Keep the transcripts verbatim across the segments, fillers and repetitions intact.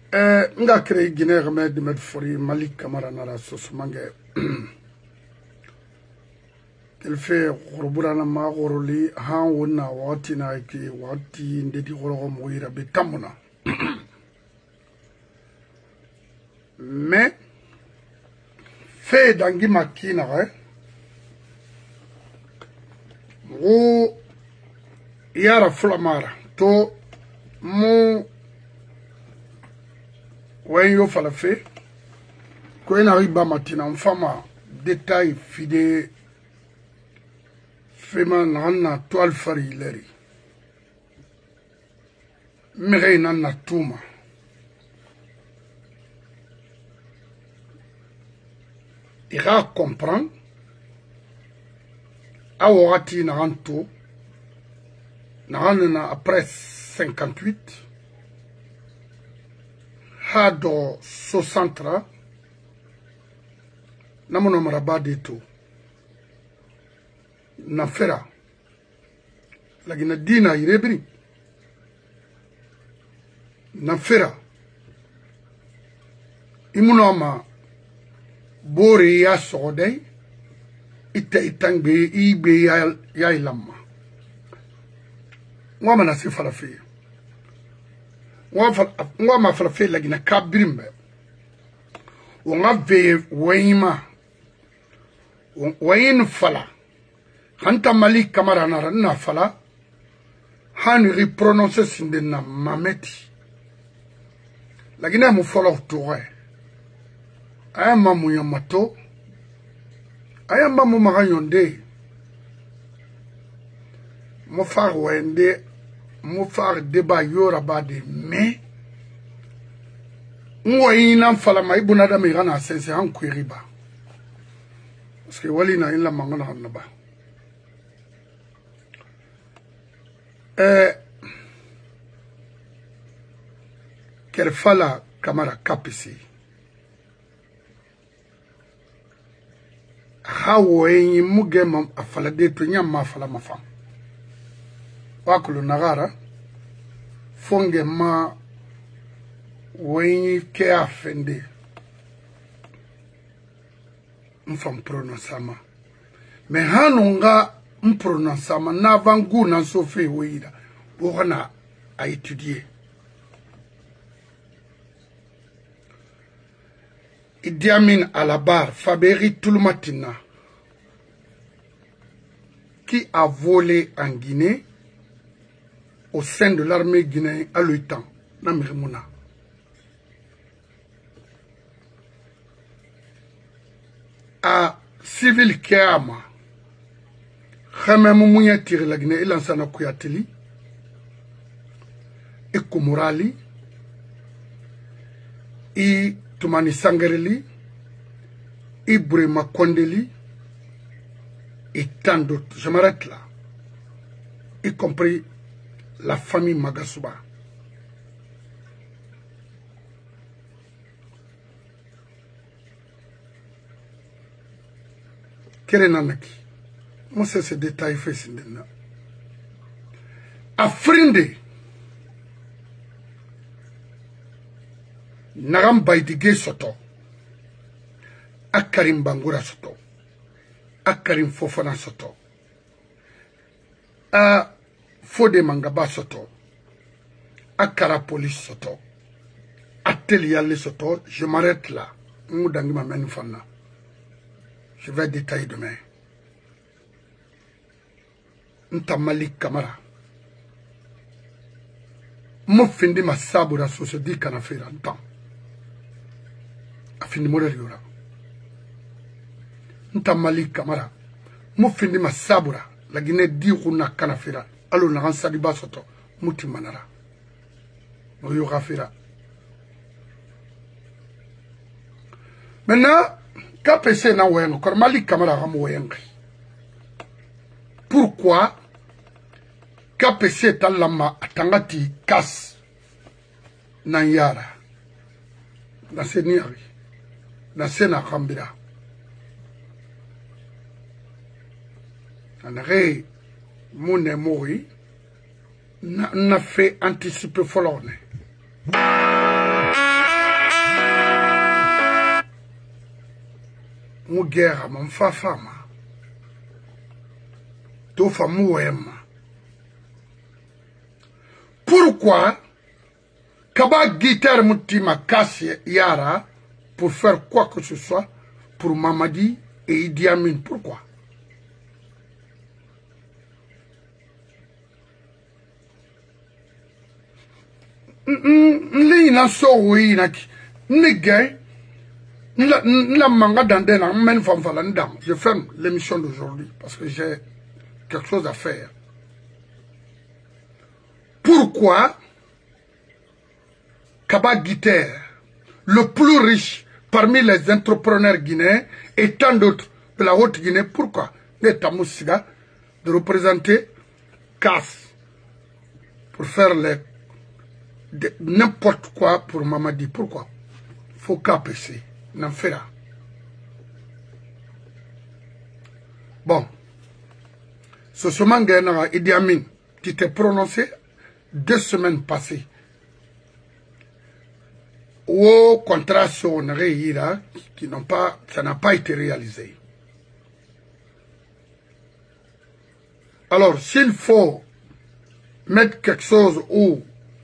Eh, nga créé Guinée remède de mettre fori Mali Camara nara sosmange. Qu'elle fait Roburana ma Goroli, Han Wona, Watina, qui Wati, Ndeti Horo Mouira, Bekamuna. Mais, fait d'Angi Makina, ou Yara Flamara, to mon. When you fall a fait, quand arrive à matin, en femme, détail fidèle, femme n'en toile fari leri. Mais n'en a tout ma. Il va comprendre, à Ouati n'en tout, n'en après cinquante-huit. Hado soixante namono maraba de to na fera lagina dina irebri na fera imuno ma bori ya sodai ita itangbe igbe ya ya ilama ngoma na sifala fe ngwa ma fala fe lagina kabrimbe wonga ve wayma wayin fala hanta Mali Camara na na fala han ri prononcer sinde na mameti lagina mu folo towe ayama mu yamato ayama mu maganyonde mo far wende mo far débat yora bade mais ngoyina fala mai bunada mi gana sense han kwiriba parce que wali na illa mangana hanaba eh Kerfala Camara kapisi hawo yin mugema afala de to nyama afala mafam wakulu nagara fonge ma wenyi ke afende mfam prononcama me hanunga mprononcama na vangu na sofe weida bokana a étudier Idi Amin à la barre Faberi Toulmatina qui a volé en Guinée au sein de l'armée guinéenne à l'OTAN, Namirimouna. À civil Kéama, Khamemou Mouya tire la Guinée, il en a Kouyateli, et Koumorali, et Toumani Sangareli, et Brema Kondeli, et tant d'autres. Je m'arrête là, y compris la famille Magasuba. Quel est nanaki? Moi, c'est ce détail fait sindena. Afrindi Naram Baidige Soto, Akarim Bangura Soto, Akarim Fofana Soto, A Fode Mangaba Soto, Akara Police Soto, Atelier Soto, je m'arrête là. Je vais détailler demain. Nta Mali Camara. Mo findi ma sabura société kana fera ntan. Afindi model yora. Nta Mali Camara. Mo findi ma sabura la Guinée di kuna kana fera. Alo na sadi basoto muti manara. Mo yora fera. Maintenant, K P C na weng encore Mali Camara ram weng. Pourquoi K P C talama atangati kas nanyara na seniori na sena kambira anare mune mori na na fait anticiper folone mu guerre mon fa fama to fa mu wema. Pourquoi Kaba guitare mutima casse Yara pour faire quoi que ce soit pour Mamadi et Idi Amin? Pourquoi? Li na so wi na ki nigay la la manga dandena men fam fala ndam. Je ferme l'émission d'aujourd'hui parce que j'ai quelque chose à faire. Pourquoi Kaba Guitare, le plus riche parmi les entrepreneurs guinéens et tant d'autres de la Haute-Guinée, pourquoi Neta Moussiga de représenter C A S pour faire les n'importe quoi pour Mamadi? Pourquoi? Faut K P C, n'en fait là. Bon, ce chemin gagnera Idi Amin qui t'est prononcé deux semaines passées. Au contrat sur Ira, qui n'ont pas, ça n'a pas été réalisé. Alors, s'il faut mettre quelque chose ou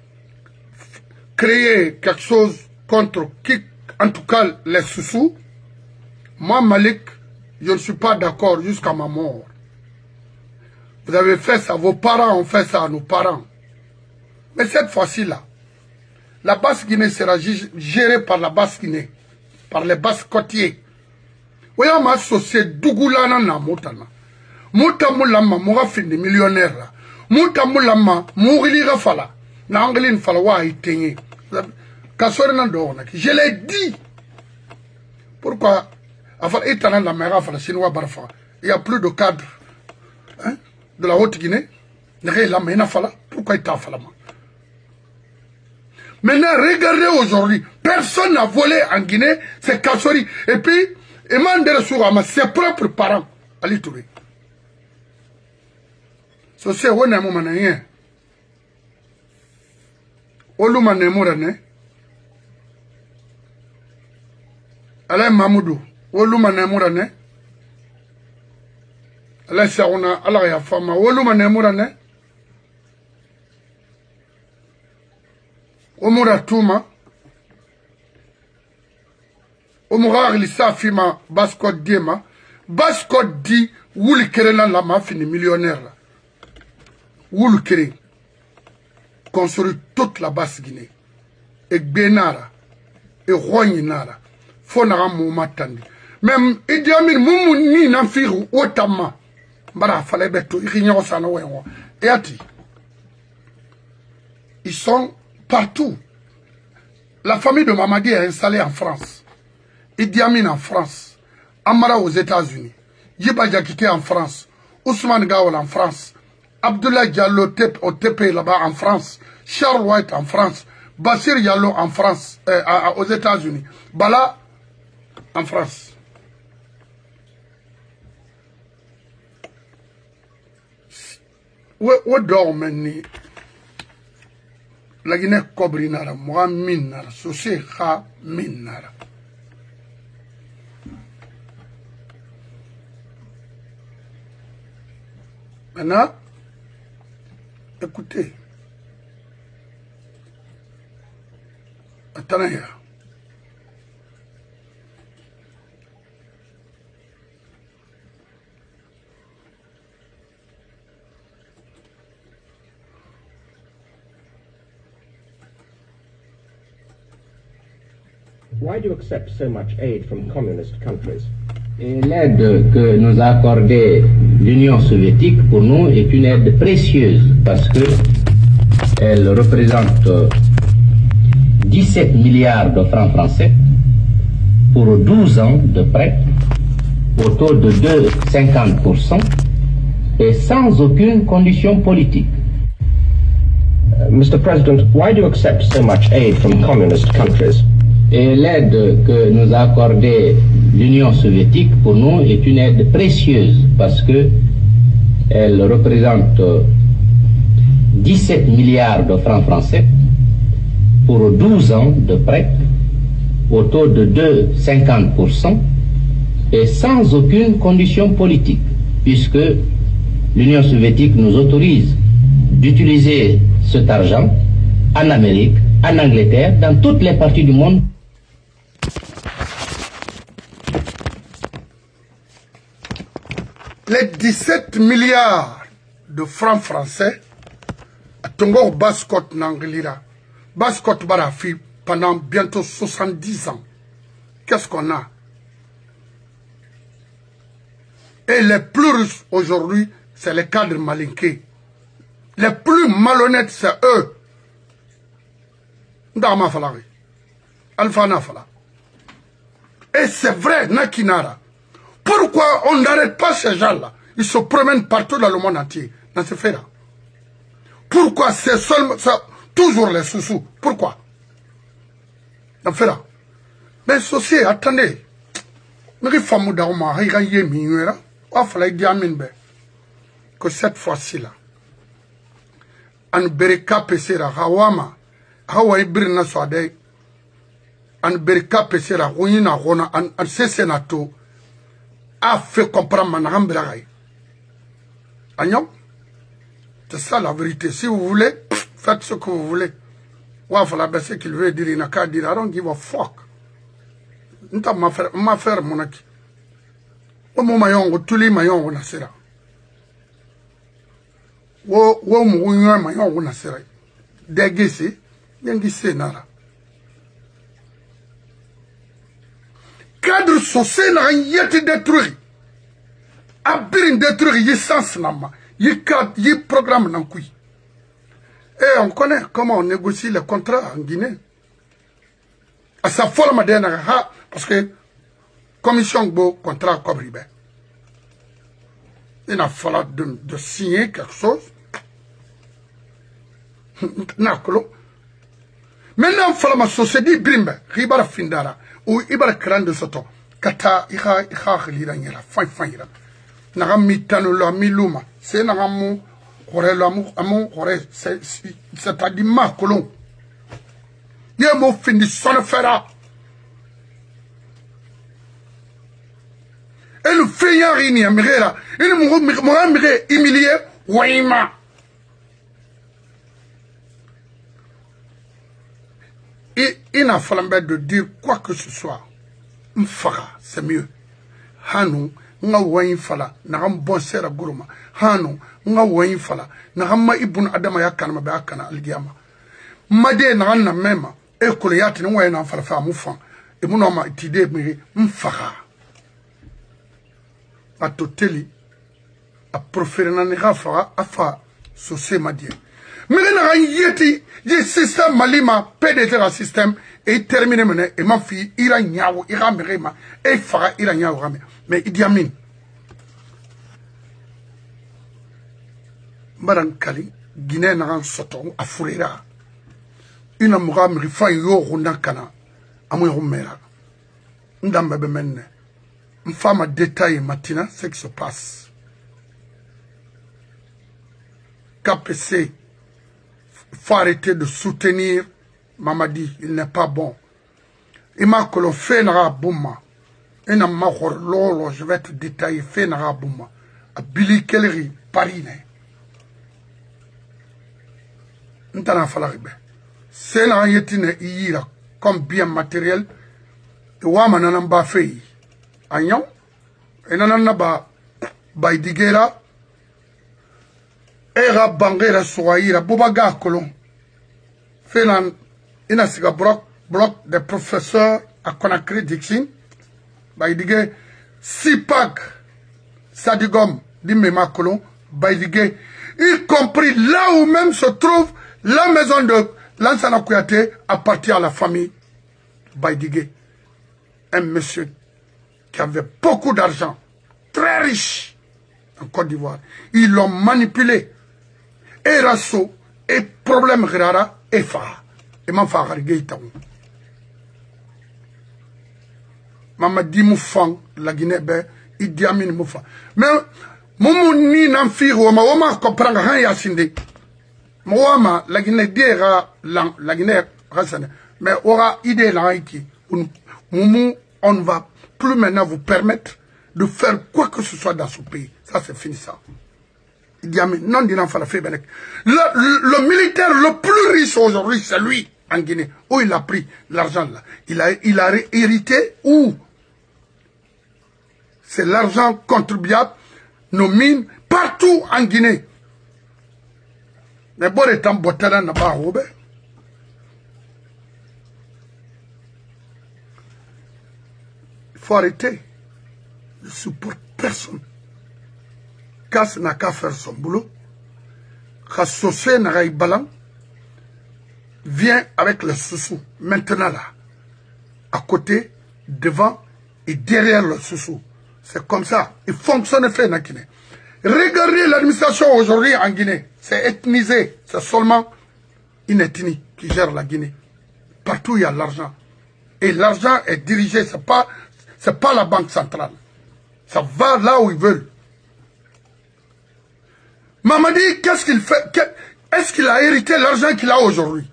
créer quelque chose contre qui, en tout cas les sous-sous, moi, Malik, je ne suis pas d'accord jusqu'à ma mort. Vous avez fait ça, vos parents ont fait ça à nos parents. Mais cette fois-ci-là, la Basse-Guinée sera gérée par la Basse-Guinée, par les Basses-Côtiers. Vous voyez, ma société, Dougoulana na Moutana. Mouta Moulama, moura fin de millionnaire. Mouta Moulama, mourili rafala. Na anglin fala wa itenye. Kasori nan doona. Je l'ai dit. Pourquoi? Afal etana la mera fala chinois barfa. Il y a plus de cadres hein, de la Haute-Guinée. N'est la mena fala. Pourquoi il t'a fala? Maintenant, regardez aujourd'hui, personne n'a volé en Guinée, c'est Kassori. Et puis, Emmanuel Sourama, ses propres parents, Ali Touré. C'est on est mon manien. Oluma Nemurane. Alain Mamoudou. Oluma Nemurane. Alain Saouna, Alain Yafama. Oluma Nemurane. Omura Touma, Omura Lissa Fima, Basko Diema, Basko Di, Woul Kerelan Lama, fini millionnaire là. Woul Kere, construit toute la Basse-Guinée. Et Benara, et Roynara, Fonara Moumatandi. Même Idi Amin, Moumou Ni Namfiru, Otama, Bara Falebeto, Irignon Sanoéon, et Ati. Ils sont partout. La famille de Mamadi est installée en France. Idi Amin en France. Amara aux États-Unis. Yiba Diakité en France. Ousmane Gawal en France. Abdoulaye Diallo au T P là-bas en France. Charles White en France. Bassir Diallo en France, euh, aux États-Unis. Bala en France. Où dort maintenant? La Guinée Cobrinara, moi minara, Sosé Kha minara. Maintenant, écoutez, attendez. Why do you accept so much aid from communist countries? Et l'aide que nous a accordée l'Union soviétique pour nous est une aide précieuse parce que elle représente dix-sept milliards de francs français pour douze ans de prêt au taux de deux virgule cinquante pour cent et sans aucune condition politique. Uh, Mister President, why do you accept so much aid from communist countries? Et l'aide que nous a accordée l'Union soviétique pour nous est une aide précieuse parce que elle représente dix-sept milliards de francs français pour douze ans de prêt au taux de deux virgule cinquante pour cent et sans aucune condition politique, puisque l'Union soviétique nous autorise d'utiliser cet argent en Amérique, en Angleterre, dans toutes les parties du monde. Les dix-sept milliards de francs français, Tongo Bascot Nanglira, Bascot Barafi, pendant bientôt soixante-dix ans. Qu'est-ce qu'on a? Et les plus riches aujourd'hui, c'est les cadres malinqués. Les plus malhonnêtes, c'est eux. Ndama Falari. Alpha Nafala. Et c'est vrai, Nakinara. Pourquoi on n'arrête pas ces gens-là? Ils se promènent partout dans le monde entier. Dans ce fait-là. Pourquoi c'est seulement ça, toujours les sous-sous? Pourquoi? Dans ce fait-là. Mais ceci, attendez. Mais il faut que cette fois-ci là, an bereka pesera hawama hawa birna swade an bereka pesera royina rona an an sesenato a fait comprendre manambra gai. Agnon, c'est ça la vérité. Si vous voulez, faites ce que vous voulez. Wa fala baisse qu'il veut dire, il n'a qu'à dire, I don't give a fuck. Nta ma faire ma faire monaki. O mo mayongo tuli mayongo na sera. Wo wo mo unyo mayongo na sera. Degisi, yengi senara. Cadre social n'a yeti détruit. Abirin détruit yi sens nama, yi cadre, yi programme nankui. Et on connaît comment on négocie les contrats en Guinée. À sa forme d'un ha, parce que commission beau contrat comme ribe. Il a fallu de, de signer quelque chose. Nakolo. Maintenant, il faut ma société brimbe, ribara findara, ou ibara kran de soto, kata iha iha liranyera, fin fin ira. Nagam mitano la miluma, c'est nagamu, hore l'amour, amour, hore, c'est-à-dire ma colon. Y'a mon fini son fera. Et le fait y'a rien à mire là. Et le m'a mire humilié, ouaima. Et il n'a fallu de dire quoi que ce soit. M'fara, c'est mieux. Hanou, nga ouaim fala, n'agam bon sera gourma. Hanou, nga ouaim fala, n'agam ma ibun adama yakana ma beakana algiama. Made n'agam na mema. E koleyati n'ouaim na fala fa moufan. Et mon homme a été mais m'fara. A toteli, a proféré na nega fara, a fa, so se madie. Mais n'a yeti, y système malima, P D T la système, et terminé mené, et ma fille, ira niaou, ira merema, et fara, ira niaou rame. Mais Idi Amin. Madame Kali, Guinée n'a soto, a fourera. Une amoura me rifa yo rundakana, a mon rumera. Ndamba bemene. Une femme a détaillé matina ce qui se passe. K P C, il faut arrêter de soutenir Mamadi, il n'est pas bon. Il m'a que l'on fait nara bouma. Et n'a ma lolo, je vais te détailler, fait nara bouma. A Billy Kellery, Paris. N'tana falaribe. C'est n'a yetine ira comme bien matériel. Et wama nanamba fei. Agnon, et nanana ba baidigera, era bangera soaira, bobaga colon. Fenan, ina siga bloc, bloc des professeurs à Conakry Dixin, baidige, Sipak, Sadigom, dimema colon, baidige, y compris là où même se trouve la maison de Lansana Kouyaté appartient à la famille baidige. Un monsieur qui avait beaucoup d'argent, très riche, en Côte d'Ivoire. Ils l'ont manipulé. Et Rasso, et problème rara, et fa. Et ma fa hargeitaou. Mama di moufang, la Guinée, ben, il dit amin moufa. Mais, moumou ni n'enfire, ou ma oma comprend rien yasinde. Moama, la Guinée dira, la Guinée, mais aura idée là, qui, moumou, on va plus maintenant vous permettre de faire quoi que ce soit dans ce pays. Ça, c'est fini ça. Idi Amin, non, le, le, le militaire le plus riche aujourd'hui, c'est lui, en Guinée. Où il a pris l'argent là. Il a, il a hérité où? C'est l'argent contribuable, nos mines, partout en Guinée. Mais bon, les temps, Botana n'a pas roubé. Il faut arrêter. Je ne supporte personne. Casse n'a qu'à faire son boulot. Khassosé n'a qu'à y balan. Viens avec le sous-sous. Maintenant là. À côté, devant et derrière le sous-sous. C'est comme ça. Il fonctionne fait en Guinée. Regardez l'administration aujourd'hui en Guinée. C'est ethnisé. C'est seulement une ethnie qui gère la Guinée. Partout il y a l'argent. Et l'argent est dirigé. C'est pas, c'est pas la banque centrale. Ça va là où ils veulent. Mamadi, qu'est-ce qu'il fait? Est-ce qu'il a hérité l'argent qu'il a aujourd'hui?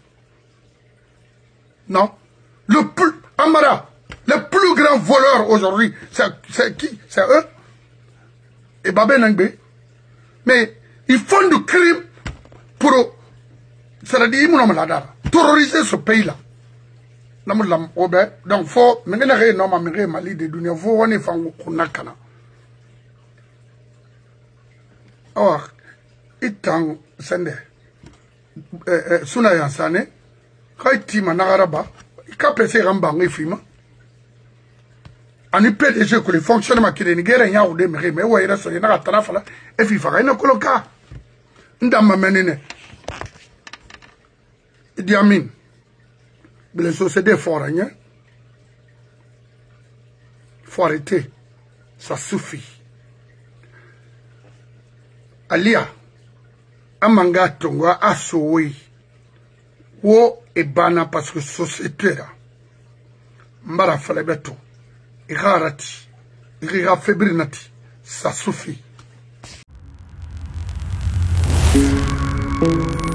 Non. Le plus, Amara, le plus grand voleur aujourd'hui, c'est qui? C'est eux? Et Babé Nangbe. Mais ils font du crime pour, c'est-à-dire, ils m'ont terroriser ce pays-là. Donc, faut, maintenant, non, mais Mali de Dunia, faut, on est fan, on a cana. Or, itan, sende, suna yansane, quand il m'a nagaraba, il a passé un bang et film. En P D G que le fonctionnement qui est nigérien y'a ou des mais mais ouais il reste il n'a pas de fala et puis il faut rien coloquer. Ndama menene. Idi Amin. Les sociétés fortes hein. Faut arrêter. Ça suffit. Alia. Amanga tonga asowi. Wo e bana parce que société là. Mbara fallait beto. Irarati, ira febrinati, ça suffit.